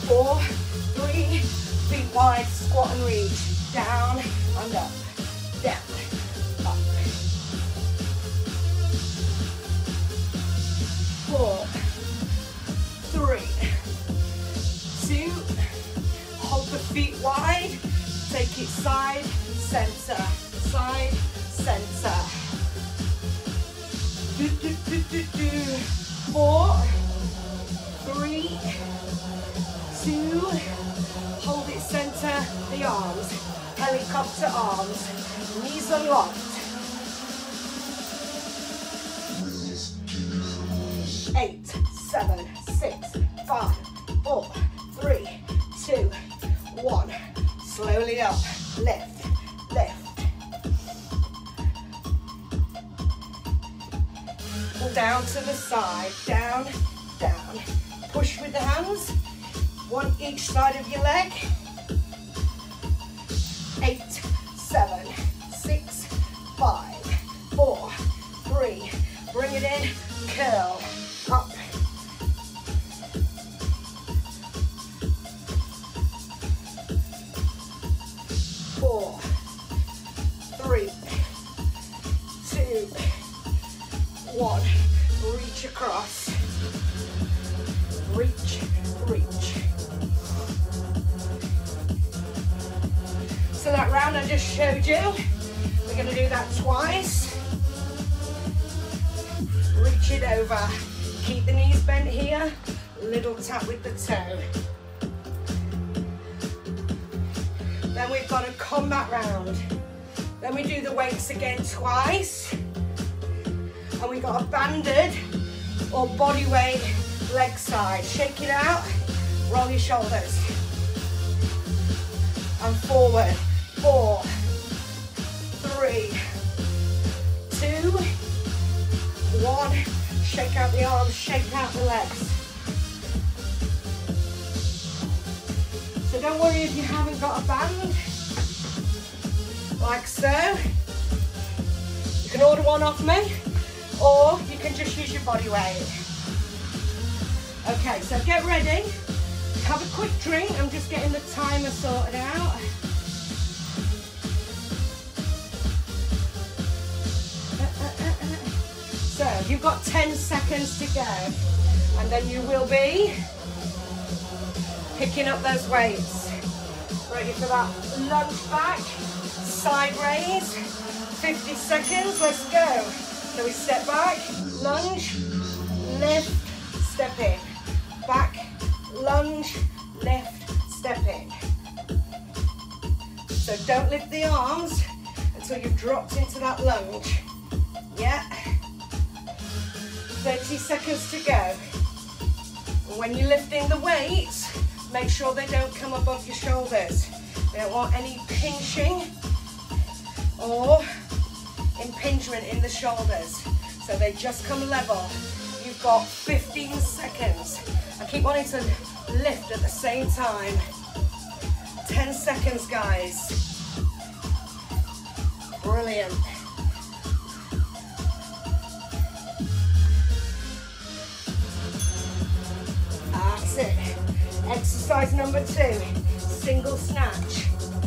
4, 3, feet wide, squat and reach, down and up, down, up. 4, 3, 2, hold the feet wide, take it side, center, side, center. 4, 3, 2, hold it center, the arms, helicopter arms, knees unlocked. 8, 7, 6, 5, 4, 3, 2, 1. Slowly up, lift, lift. Pull down to the side, down, down. Push with the hands, one each side of your leg. 8, 7, 6, 5, 4, 3. Bring it in, curl, up. 4, 3, 2, 1. Reach across. Reach, reach. So that round I just showed you, we're going to do that twice. Reach it over. Keep the knees bent here. Little tap with the toe. Then we've got a combat round. Then we do the weights again twice. And we've got a banded or body weight leg side. Shake it out, roll your shoulders. And forward. 4, 3, 2, 1. Shake out the arms, shake out the legs. So don't worry if you haven't got a band, like so. You can order one off me, or you can just use your body weight. Okay, so get ready. Have a quick drink. I'm just getting the timer sorted out. So you've got 10 seconds to go, and then you will be picking up those weights. Ready for that lunge back, side raise, 50 seconds, let's go. So we step back, lunge, lift, step in. Back, lunge, lift, step in. So don't lift the arms until you've dropped into that lunge. Yeah. 30 seconds to go. And when you're lifting the weights, make sure they don't come above your shoulders. We don't want any pinching or impingement in the shoulders. So they just come level. You've got 15 seconds. I keep wanting to lift at the same time. 10 seconds, guys. Brilliant. That's it. Exercise number 2, single snatch.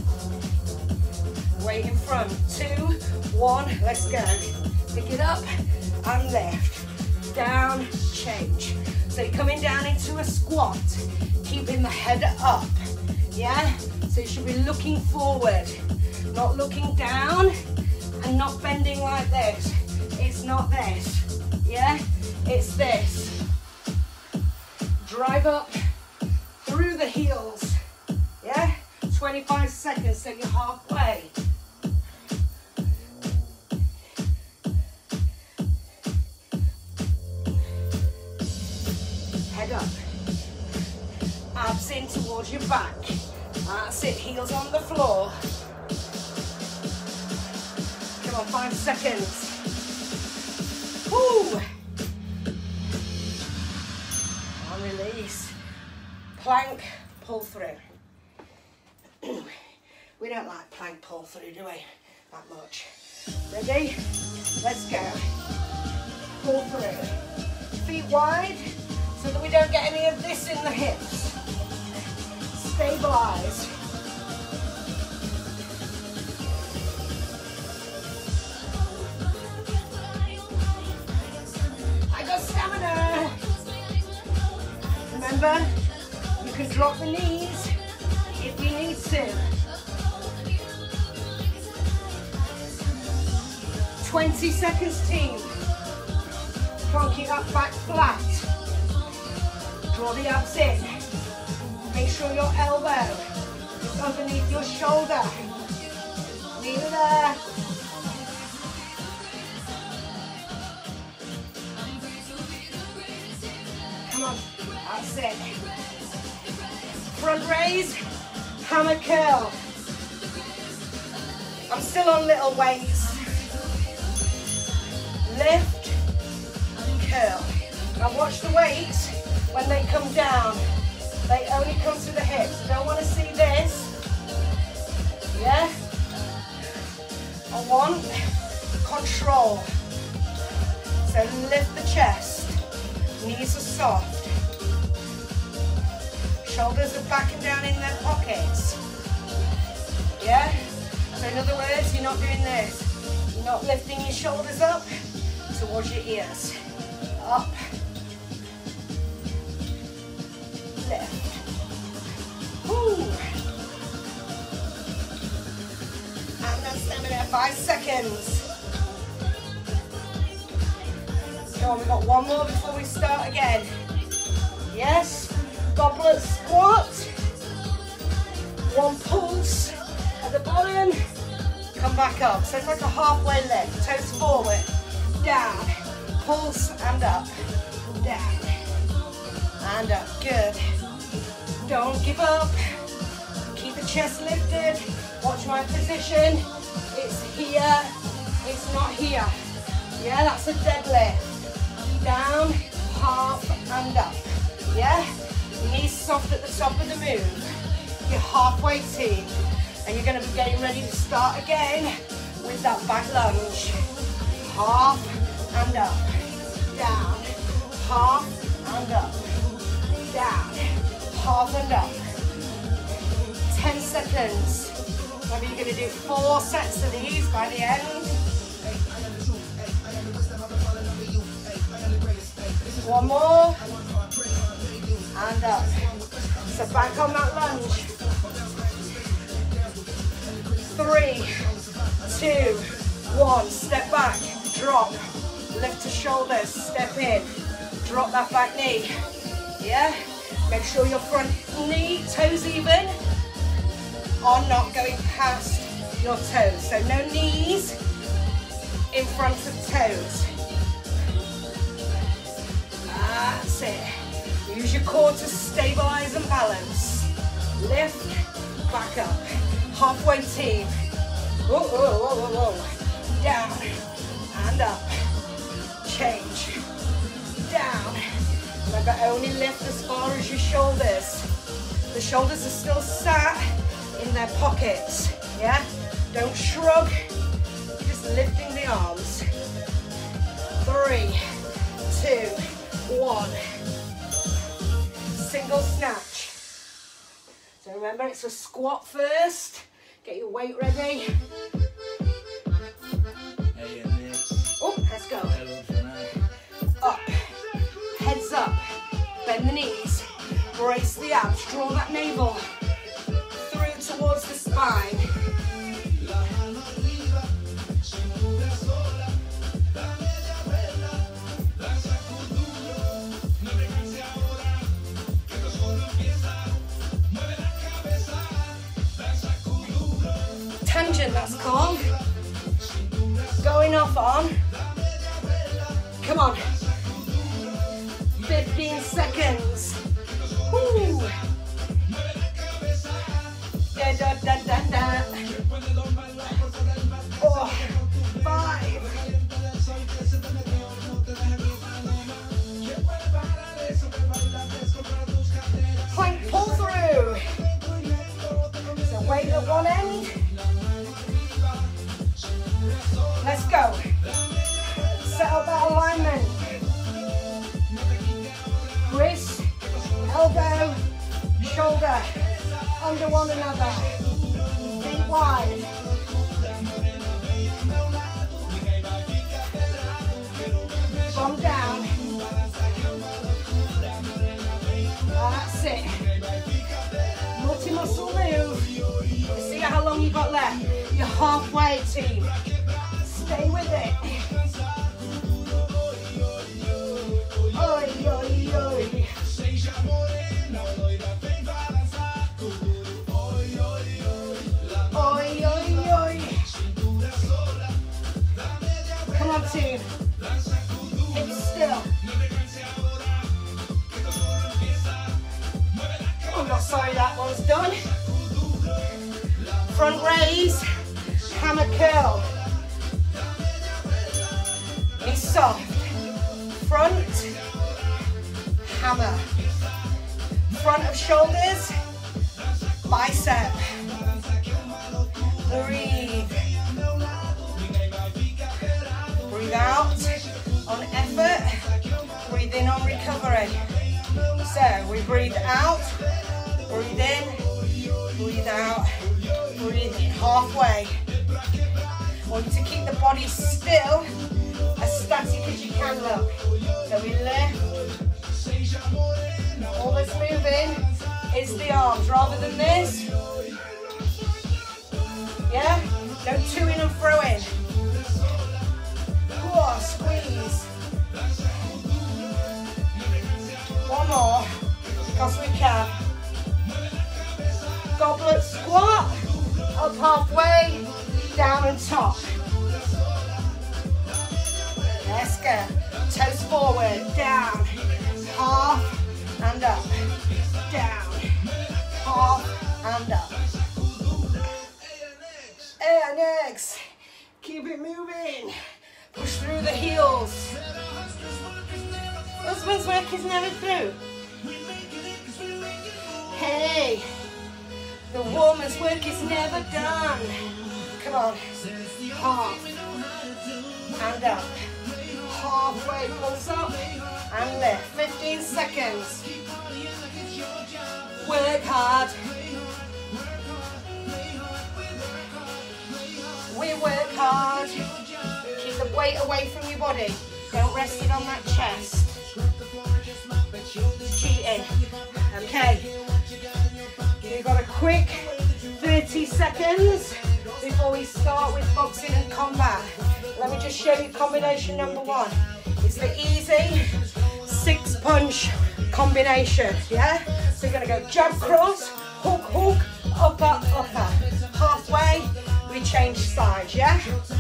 Weight in front, 2, 1, let's go. Pick it up and lift. Down, change. So you're coming down into a squat, keeping the head up, yeah? So you should be looking forward, not looking down and not bending like this. It's not this, yeah? It's this. Drive up through the heels, yeah? 25 seconds, so you're halfway. Head up. Abs in towards your back. That's it, heels on the floor. Come on, 5 seconds. Woo! And release. Plank, pull through. We don't like plank pull through, do we? That much. Ready? Let's go. Pull through. Feet wide so that we don't get any of this in the hips. Stabilize. I got stamina. Remember, you can drop the knees if you need to. 20 seconds, team. Come on, keep that back flat. Draw the abs in. Make sure your elbow is underneath your shoulder. Leave it there. Come on, that's it. Front raise, hammer curl. I'm still on little weights. Lift, curl. Now watch the weights when they come down. They only come to the hips. Don't want to see this. Yeah? I want control. So lift the chest. Knees are soft. Shoulders are backing down in their pockets. Yeah? So in other words, you're not doing this. You're not lifting your shoulders up towards your ears. Up. Lift. Woo. And then stamina, 5 seconds. Come on, we've got one more before we start again. Yes, goblet squat. One pulse at the bottom. Come back up. So it's like a halfway lift. Toes forward, down, pulse and up, down, and up. Good. Don't give up. Keep the chest lifted. Watch my position. It's here. It's not here. Yeah, that's a deadlift. Down, half, and up. Yeah? Knees soft at the top of the move. You're halfway, team. And you're going to be getting ready to start again with that back lunge. Half and up. Down. Half and up. Down. Half and up. 10 seconds. Maybe you're going to do 4 sets of these by the end. One more. And up. So back on that lunge. 3, 2, 1. Step back. Drop. Lift the shoulders. Step in. Drop that back knee. Yeah? Make sure your front knee, toes even, are not going past your toes. So no knees in front of toes. That's it. Use your core to stabilize and balance. Lift, back up. Halfway, team. Whoa, whoa, whoa, whoa, whoa. Down and up. Change. Down. Remember, only lift as far as your shoulders. The shoulders are still sat in their pockets. Yeah? Don't shrug. You're just lifting the arms. 3, 2, 1. Single snatch. So remember, it's a squat first. Get your weight ready. Oh, let's go. Up. Heads up. Bend the knees. Brace the abs. Draw that navel through towards the spine. Tangent, that's called. Going off on. Come on. 15 seconds. Woo. Da, da, da, da, da. 4, 5. Plank pull through. So weight at one end. Let's go. Set up that alignment. Wrist, elbow, shoulder. under one another. Feet wide. Come down. That's it. Multi-muscle move. See how long you've got left. You're halfway, team. Stay with it. Oi, oi, oi. Oi, oi, oi. Come on, team. Hips still. Oh, not sorry, that one's done. Front raise, hammer curl. Be soft. Front, hammer. Front of shoulders, bicep. Breathe. Breathe out on effort. Breathe in on recovery. So we breathe out, breathe in, breathe out, breathe in. Halfway. I want you to keep the body still, as static as you can look. So we lift. All that's moving is the arms rather than this. Yeah? No to-ing and fro-in. Whoa, squeeze. One more, because we can. Goblet squat, up halfway, down and top. Let's go. Toes forward, down, half and up, down, half and up. And next, keep it moving. Push through the heels. Husband's work is never through. Hey, the woman's work is never done. Come on, half and up. Halfway, pulse up and lift. 15 seconds. Work hard. We work hard. Keep the weight away from your body. Don't rest it on that chest. Cheating. Okay. We've got a quick 30 seconds before we start with boxing and combat. Let me just show you combination number one. It's the easy 6-punch combination, yeah? So you're gonna go jab, cross, hook, hook, upper, upper. Halfway, we change sides, yeah?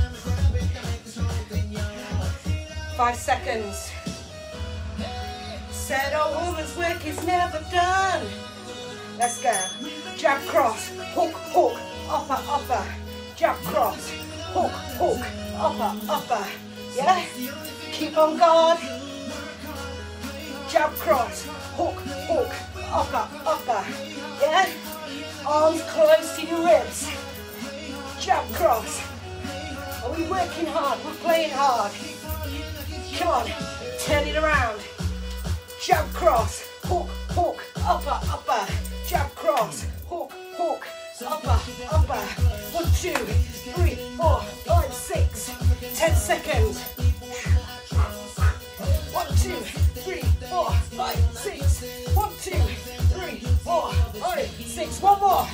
5 seconds. Said a woman's work is never done. Let's go. Jab, cross, hook, hook, upper, upper. Jab, cross, hook, hook, upper, upper. Yeah? Keep on guard. Jab, cross, hook, hook, upper, upper. Yeah? Arms close to your ribs. Jab, cross. Are we working hard? We're playing hard. Come on. Turn it around. Jab, cross, hook, hook, upper, upper. Jab, cross, hook, hook, upper, upper. 1, 2, 3, 4, 5, 6. 10 seconds. 1, 2, 3, 4, 5, 6. 1, 2, 3, 4, 5, 6. One more.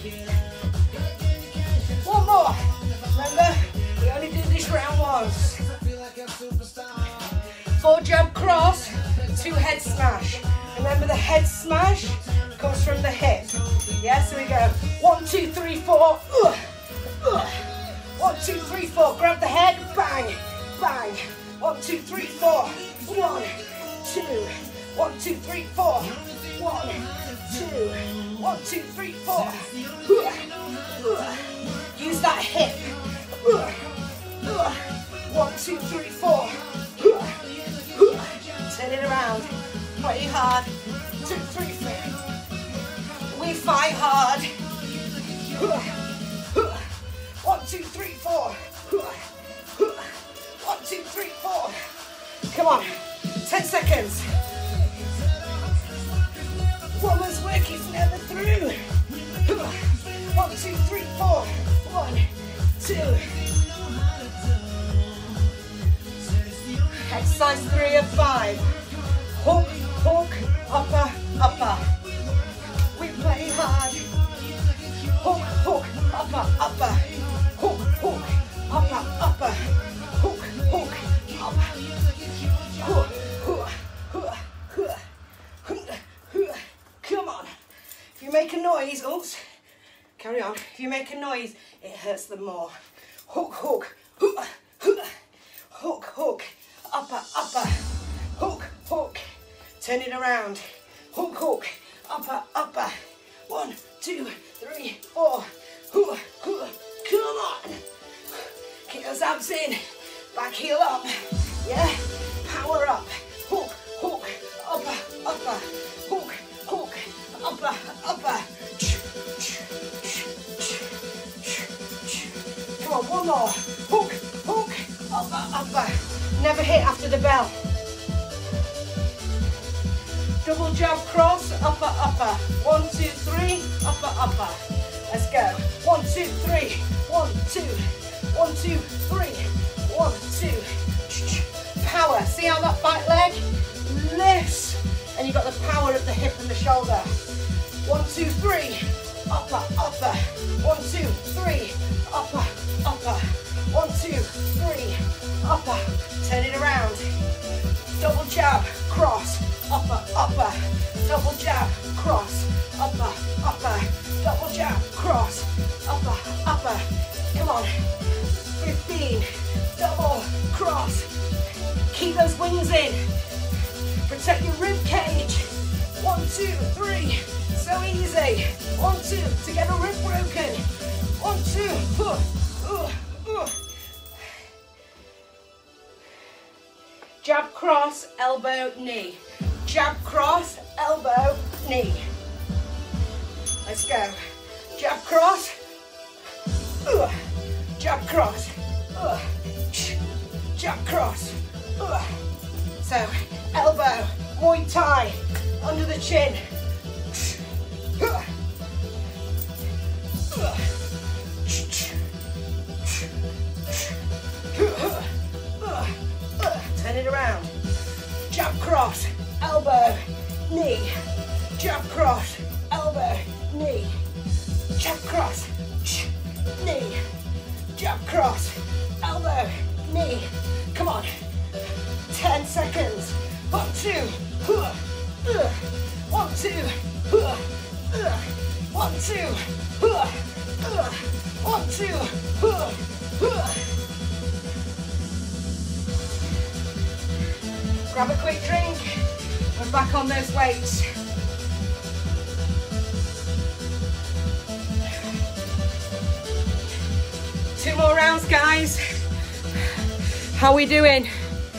One more. Remember, we only do this round once. 4 jab cross, 2 head smash. Remember, the head smash comes from the hip. Yeah, so we go 1, 2, 3, 4. 1, 2, 3, 4. Grab the head, bang, bang. 1, 2, 3, 4. 1, 2. 1, 2, 3, 4. 1, 2. 1, 2, 3, 4. Use that hip. 1, 2, 3, 4. Turn it around. Play hard. 2, 3, 4. We fight hard. 1, 2, 3, 4. 1, 2, 3, 4. Come on. 10 seconds. Woman's work is never through. upper, upper. We play hard. Hook, hook, upper, upper. Hook, hook, upper, upper. Hook, hook, upper. Hook, hook, hook, hook, hook, hook. Come on. If you make a noise, oops, carry on. If you make a noise, it hurts them more. Hook, hook, hook, hook, hook, hook, upper, upper. Hook, hook. Turn it around. Hook, hook, upper, upper. 1, 2, 3, 4. Hook, hook. Come on. Keep those abs in. Back heel up. Yeah. Power up. Hook, hook, upper, upper. Hook, hook, upper, upper. Come on, one more. Hook, hook, upper, upper. Never hit after the bell. Double jab cross, upper, upper. 1, 2, 3, upper, upper. Let's go. 1, 2, 3. 1, 2. 1, 2, 3. 1, 2. Power. See how that back leg lifts? And you've got the power of the hip and the shoulder. 1, 2, 3. Upper, upper. 1, 2, 3. Upper, upper. 1, 2, 3. Upper. Turn it around. Double jab, cross. Upper, upper, double jab, cross, upper, upper, double jab, cross, upper, upper. Come on, 15, double, cross. Keep those wings in. Protect your rib cage. 1, 2, 3, so easy. 1, 2, to get a rib broken. 1, 2, jab, cross, elbow, knee. Jab, cross, elbow, knee. Let's go. Jab, cross. Jab, cross. Jab, cross. So, elbow, Muay Thai, under the chin. Turn it around. Jab, cross. Elbow, knee, jab, cross, elbow, knee, jab, cross, knee, jab, cross, elbow, knee. Come on, 10 seconds. 1, 2, 1, 2, 1, 2, 1, 2, 1, 2. Grab a quick drink. We're back on those weights. Two more rounds, guys. How we doing?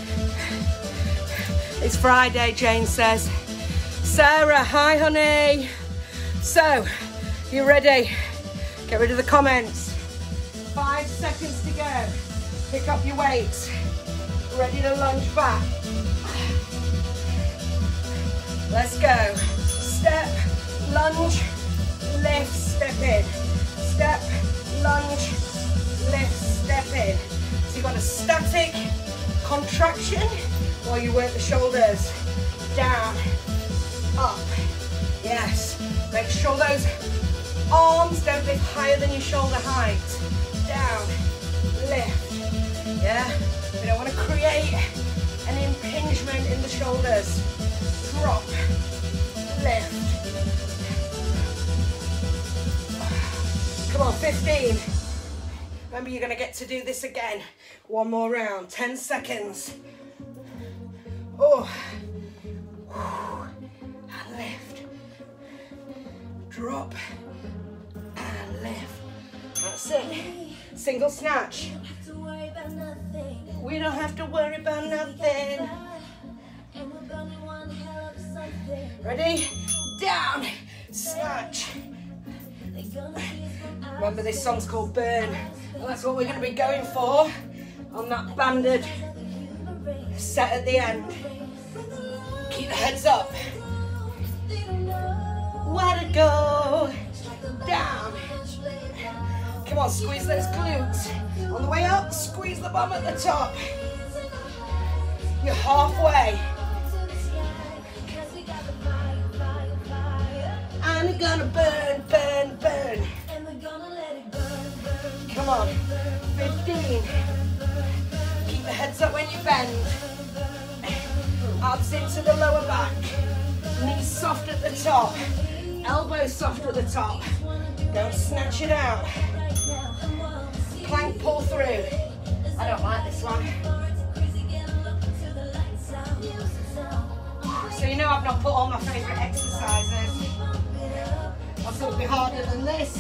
It's Friday, Jane says. Sarah, hi honey. So, you ready? Get rid of the comments. 5 seconds to go. Pick up your weights. Ready to lunge back. Let's go. Step, lunge, lift, step in. Step, lunge, lift, step in. So you've got a static contraction while you work the shoulders. Down, up. Yes. Make sure those arms don't lift higher than your shoulder height. Down, lift. Yeah? We don't want to create an impingement in the shoulders. Drop, lift. Come on, 15. Remember, you're going to get to do this again. One more round, 10 seconds. Oh, and lift. Drop, and lift. That's it. Single snatch. We don't have to worry about nothing. Ready? Down, snatch. Remember, this song's called Burn. Well, that's what we're going to be going for on that banded set at the end. Keep the heads up. Where to go? Down. Come on, squeeze those glutes. On the way up, squeeze the bum at the top. You're halfway. gonna burn, burn, burn. Come on, 15. Keep the heads up when you bend. Abs into the lower back. Knees soft at the top. Elbows soft at the top. Don't snatch it out. Plank pull through. I don't like this one. So you know I've not put all my favourite exercises. I thought it'd be harder than this.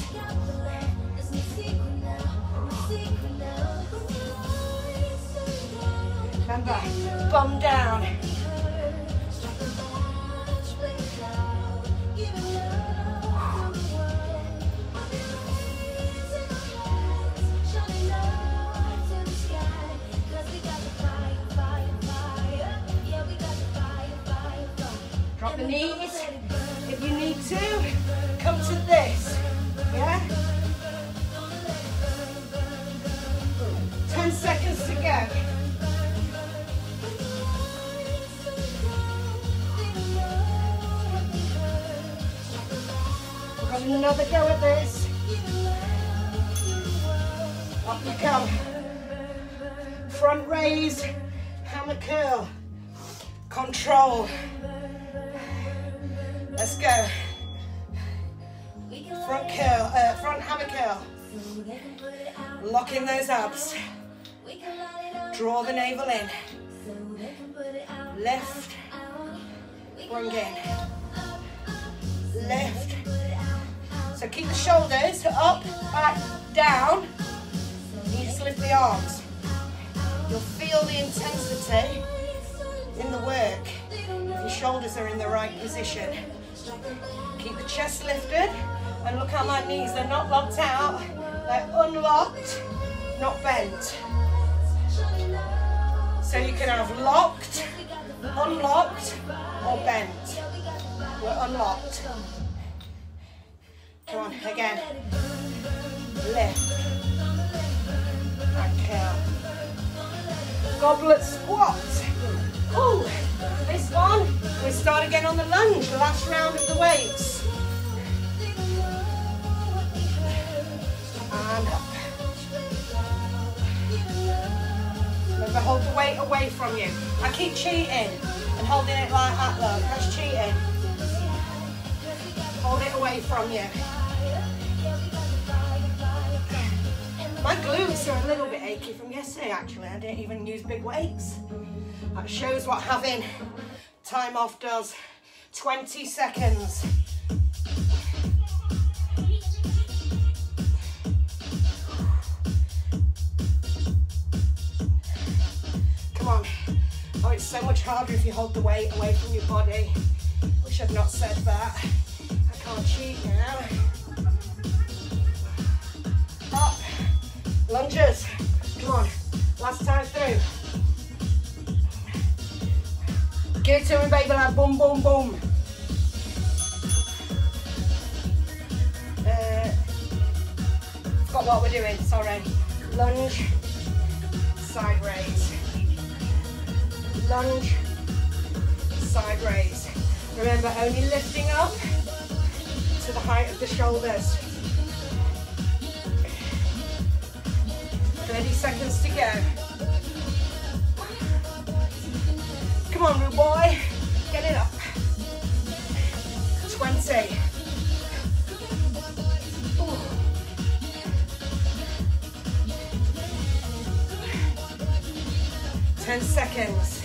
Remember, bum down. Drop the knees. If you need to, come to this. Yeah? 10 seconds to go. We've got another go at this. Up you come. Front raise, hammer curl. Control. Let's go. Front curl, front hammer curl. Lock in those abs. Draw the navel in. Lift. Bring in. Lift. So keep the shoulders up, back, down. You just lift the arms. You'll feel the intensity in the work if your shoulders are in the right position. Keep the chest lifted, and look how my knees are not locked out, they're unlocked, not bent. So you can have locked, unlocked, or bent. We're unlocked. Come on, again. Lift. And curl. Goblet squat. Ooh, this one, we start again on the lunge, the last round of the weights. And up. Remember, hold the weight away from you. I keep cheating and holding it like that, look, that's cheating. Hold it away from you. My glutes are a little bit achy from yesterday, actually. I didn't even use big weights. That shows what having time off does. 20 seconds. Come on. Oh, it's so much harder if you hold the weight away from your body. Wish I'd not said that. I can't cheat now. Up. Lunges. Come on. Last time through. Give it to me, baby, like boom, boom, boom. Forgot what we're doing, sorry. Lunge, side raise. Lunge, side raise. Remember, only lifting up to the height of the shoulders. 30 seconds to go. Come on, rude boy. Get it up. 20. Ooh. 10 seconds.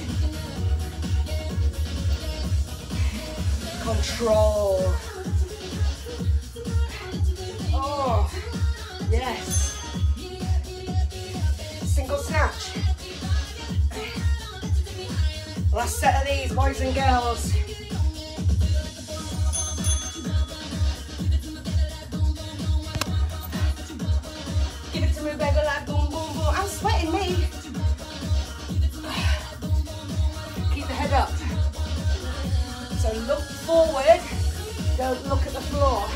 Control. Oh, yes. Single snatch. Last set of these, boys and girls. Give it to me, baby, like boom, boom, boom. I'm sweating, me. Keep the head up. So look forward, don't look at the floor.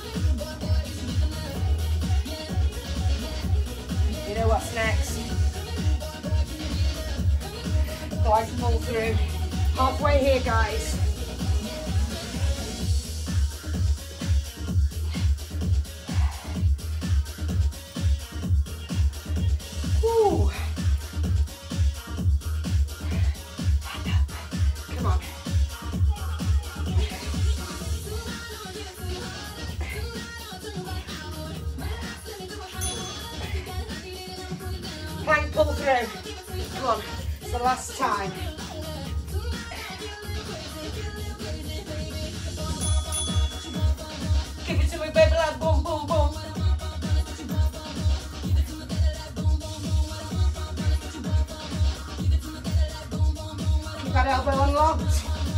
You know what's next. Guys, pull through. Halfway here, guys. Plank pull through. Come on, it's the last time. Give it to me, baby, like boom, boom, boom. Keep that elbow unlocked.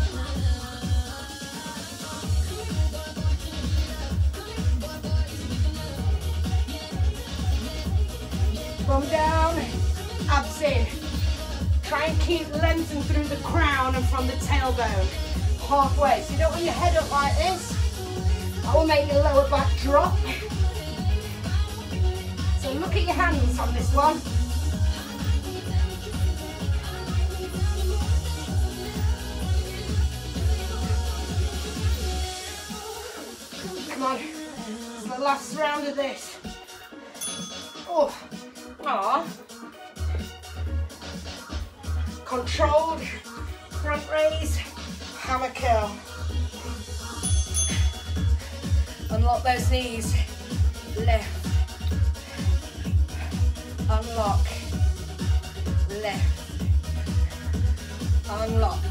Bum down, abs in. Try and keep lengthen through the crown and from the tailbone. Halfway. So you don't want your head up like this. That will make your lower back drop. So look at your hands on this one. Come on. It's the last round of this. Oh. Aww. Controlled front raise, hammer curl. Unlock those knees. Lift. Unlock. Lift. Unlock.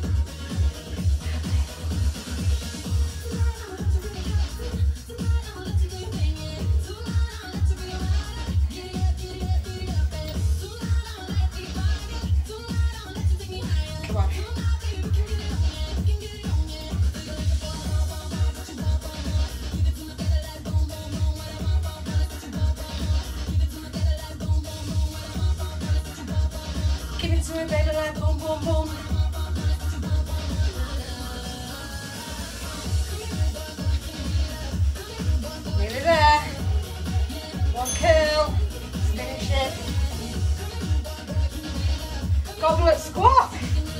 Baby, like boom, boom, boom. Nearly there. One curl. Finish it. Goblet squat.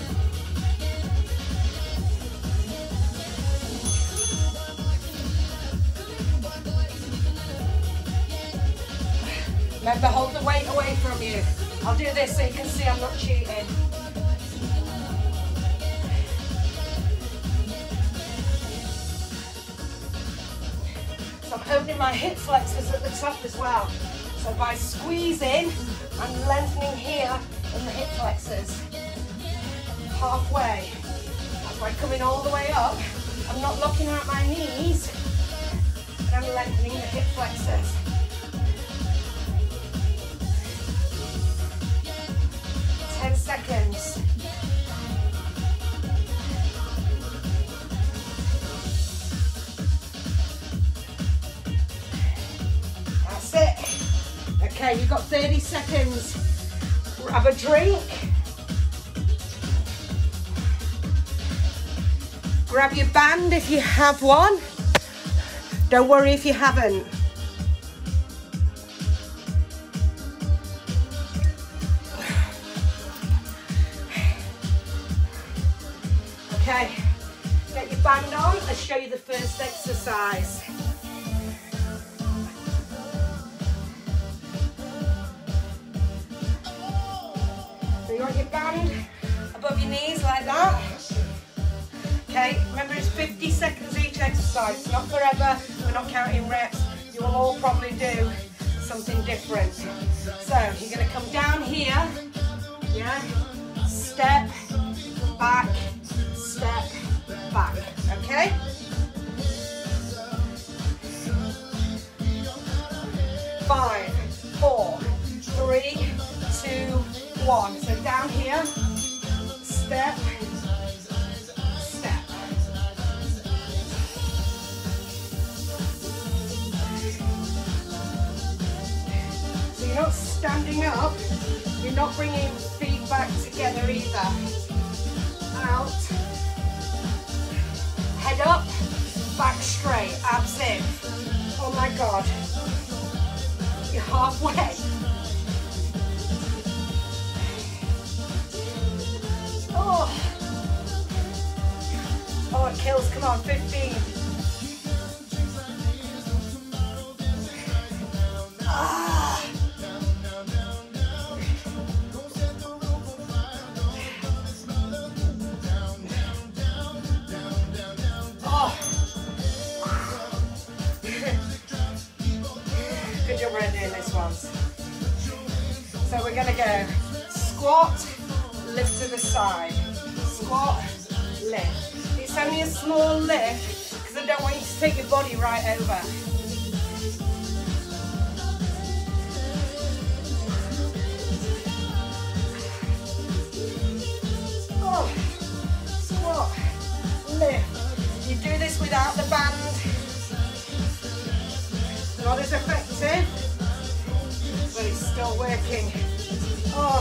Remember, hold the weight away from you. I'll do this so you can see I'm not cheating. So I'm opening my hip flexors at the top as well. So by squeezing, I'm lengthening here in the hip flexors. Halfway. That's by coming all the way up. I'm not locking out my knees, but I'm lengthening the hip flexors. 10 seconds. That's it. Okay, you've got 30 seconds. Grab a drink. Grab your band if you have one. Don't worry if you haven't. Okay, get your band on. I'll show you the first exercise. So you want your band above your knees like that. Okay, remember it's 50 seconds each exercise. It's not forever, we're not counting reps. You will all probably do something different. So you're going to come down here, yeah, step, back, step, back, okay? Five, four, three, 2, 1. So down here, step, step. So you're not standing up, you're not bringing feet back together either. Out, head up, back straight, abs in. Oh my God, you're halfway. Oh, it kills, come on, 15. Ah. Oh. Good job we're doing this once. So we're gonna go squat, lift to the side, squat, lift. It's only a small lift because I don't want you to take your body right over. Oh, squat, lift. You do this without the band. Not as effective, but it's still working. Oh.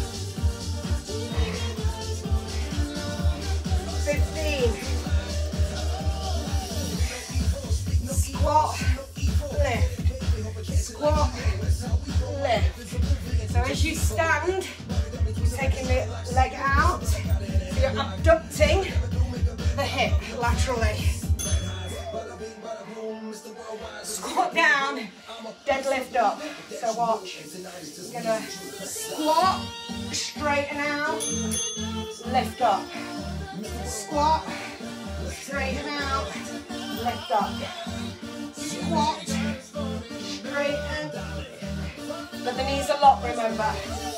15. Squat, lift. Squat, lift. So as you stand, you're taking the leg out. So you're abducting the hip laterally. Squat down, deadlift up. So watch. You're gonna squat, straighten out, lift up. Squat, straighten out, lift up. Squat, straighten. But the knees are locked, remember.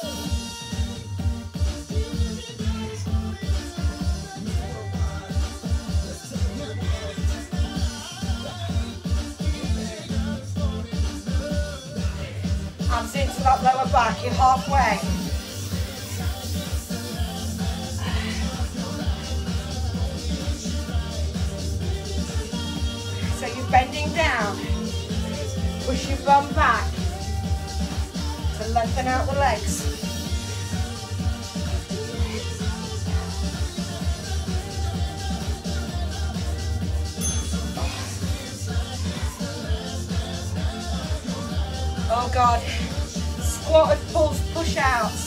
Abs into that lower back, you're halfway. So you're bending down, push your bum back to lengthen out the legs. Oh God, squatted pulls, push outs.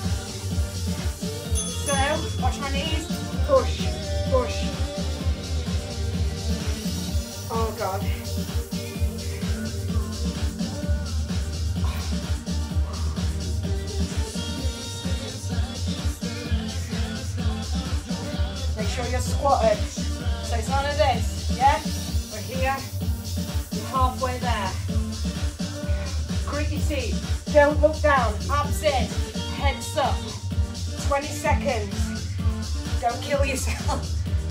So, watch my knees, push, push. Oh God. Make sure you're squatted. So it's none of this, yeah? We're here, you're halfway there. Grit your teeth, don't look down, abs in, heads up. 20 seconds, don't kill yourself.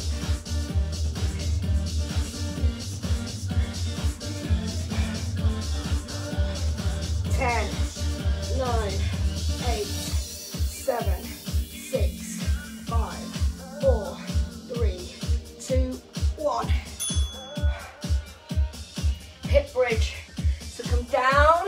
10, 9, 8, 7, 6, 5, 4, 3, 2, 1. Hip bridge. So come down.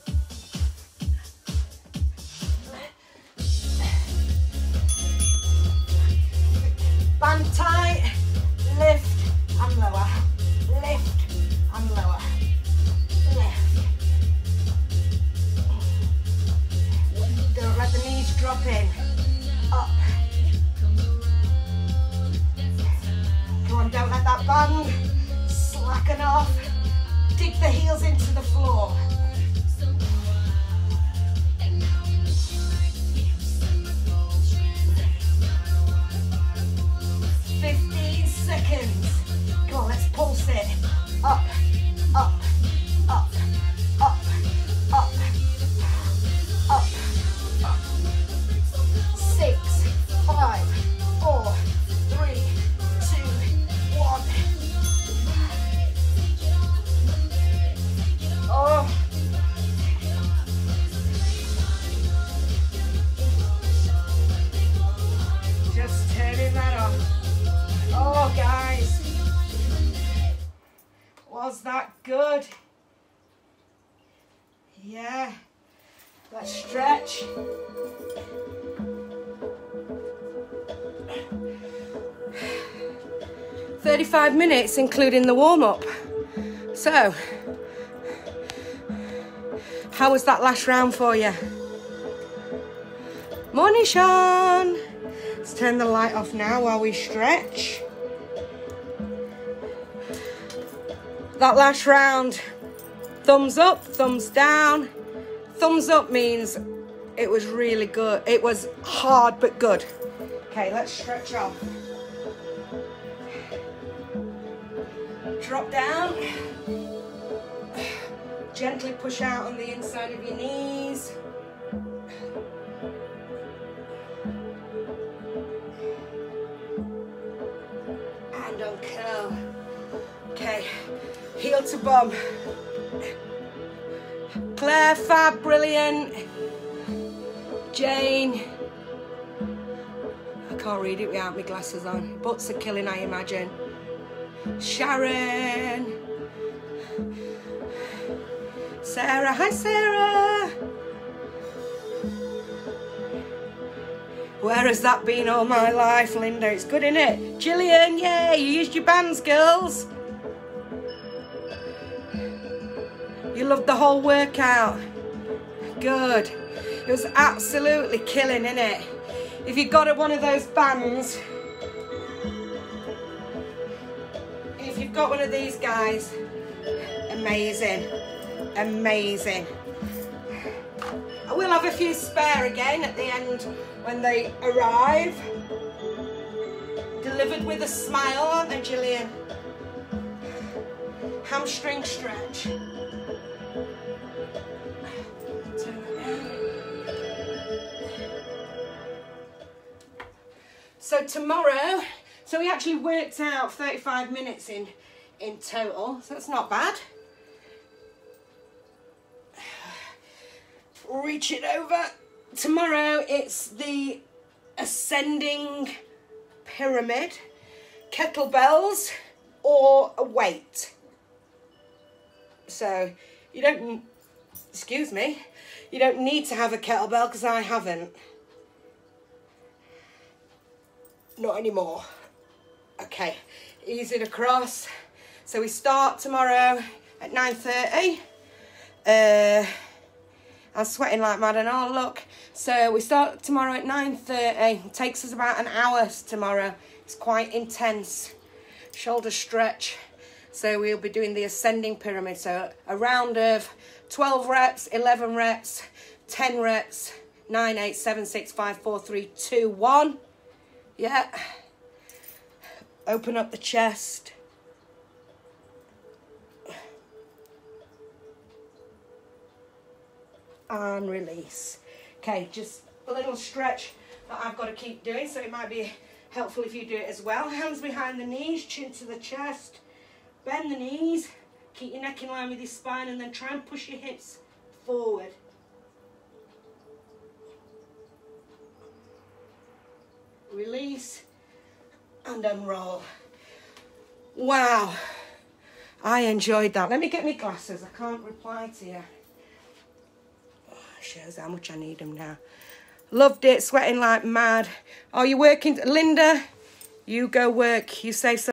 Band tight. Lift and lower. Lift and lower. Lift. Don't let the knees drop in. Up. Come on, don't let that band slacken off. Dig the heels into the floor. Come on, let's pulse it. Up, up, up, up, up, up, up. 6, 5, 4, 3, 2, 1. Oh. Just turning that off. Oh, guys. Was that good? Yeah. Let's stretch. "35 minutes, including the warm-up. So, how was that last round for you? Morning, Sean. Let's turn the light off now while we stretch. That last round, thumbs up, thumbs down. Thumbs up means it was really good. It was hard but good. Okay, let's stretch off. Drop down. Gently push out on the inside of your knees. Heel to bum. Claire, fab, brilliant. Jane. I can't read it without my glasses on. Butts are killing, I imagine. Sharon. Sarah. Hi, Sarah. Where has that been all my life, Linda? It's good, isn't it? Gillian, yay, you used your bands, girls. You loved the whole workout. Good. It was absolutely killing, innit? If you got one of those bands, if you've got one of these guys, amazing, amazing. I will have a few spare again at the end when they arrive. Delivered with a smile, aren't they, Gillian? Hamstring stretch. So tomorrow, so we actually worked out 35 minutes in total, so that's not bad. Reach it over. Tomorrow it's the ascending pyramid, kettlebells or a weight. So you don't, excuse me, you don't need to have a kettlebell because I haven't. Not anymore. Okay, ease it across. So we start tomorrow at 9:30. I'm sweating like mad and oh look. So we start tomorrow at 9:30. It takes us about an hour tomorrow. It's quite intense. Shoulder stretch. So we'll be doing the ascending pyramid. So a round of 12 reps, 11 reps, 10 reps, 9, 8, 7, 6, 5, 4, 3, 2, 1. Yeah. Open up the chest. And release. Okay, just a little stretch that I've got to keep doing, so it might be helpful if you do it as well. Hands behind the knees, chin to the chest. Bend the knees. Keep your neck in line with your spine and then try and push your hips forward. Release and unroll. Wow, I enjoyed that. Let me get my glasses. I can't reply to you. Oh, shows how much I need them now. Loved it, sweating like mad. Are you working? Linda, you go work. You say so.